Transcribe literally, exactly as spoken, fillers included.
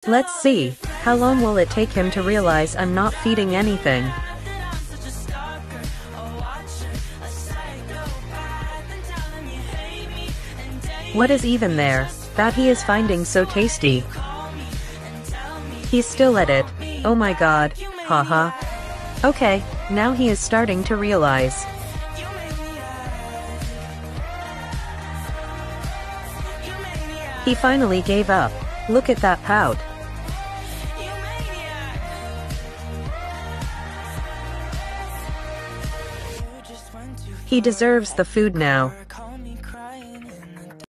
Let's see, how long will it take him to realize I'm not feeding anything? What is even there that he is finding so tasty? He's still at it. Oh my god, haha. Okay, now he is starting to realize. He finally gave up. Look at that pout. He deserves the food now.